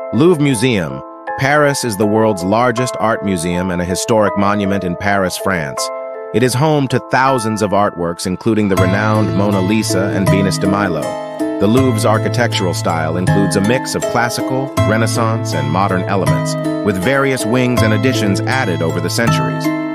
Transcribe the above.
Louvre Museum. Paris is the world's largest art museum and a historic monument in Paris, France. It is home to thousands of artworks, including the renowned Mona Lisa and Venus de Milo. The Louvre's architectural style includes a mix of classical, Renaissance, and modern elements, with various wings and additions added over the centuries.